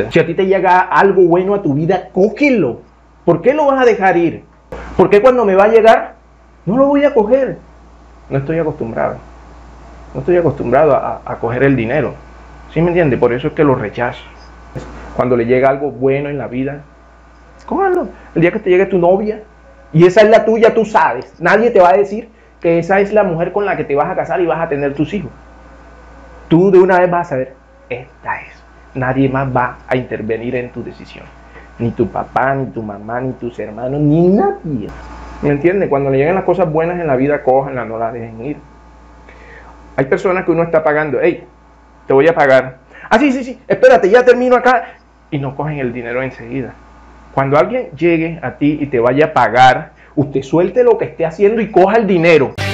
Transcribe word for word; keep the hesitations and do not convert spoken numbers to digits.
Si a ti te llega algo bueno a tu vida, cógelo. ¿Por qué lo vas a dejar ir? ¿Por qué cuando me va a llegar, no lo voy a coger? No estoy acostumbrado. No estoy acostumbrado a, a coger el dinero. ¿Sí me entiende? Por eso es que lo rechazo. Cuando le llega algo bueno en la vida, cójalo. El día que te llegue tu novia, y esa es la tuya, tú sabes. Nadie te va a decir que esa es la mujer con la que te vas a casar y vas a tener tus hijos. Tú de una vez vas a saber, esta es. Nadie más va a intervenir en tu decisión. Ni tu papá, ni tu mamá, ni tus hermanos, ni nadie. ¿Me entiendes? Cuando le lleguen las cosas buenas en la vida, cójanlas, no las dejen ir. Hay personas que uno está pagando. Hey, te voy a pagar. Ah, sí, sí, sí, espérate, ya termino acá. Y no cogen el dinero enseguida. Cuando alguien llegue a ti y te vaya a pagar, usted suelte lo que esté haciendo y coja el dinero.